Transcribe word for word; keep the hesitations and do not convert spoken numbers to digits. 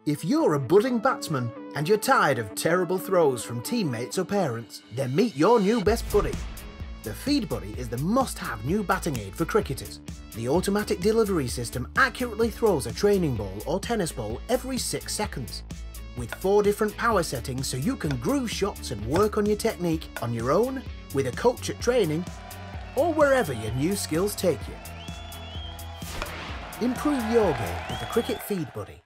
If you're a budding batsman and you're tired of terrible throws from teammates or parents, then meet your new best buddy. The Feed Buddy is the must-have new batting aid for cricketers. The automatic delivery system accurately throws a training ball or tennis ball every six seconds. With four different power settings so you can groove shots and work on your technique on your own, with a coach at training, or wherever your new skills take you. Improve your game with the Cricket Feed Buddy.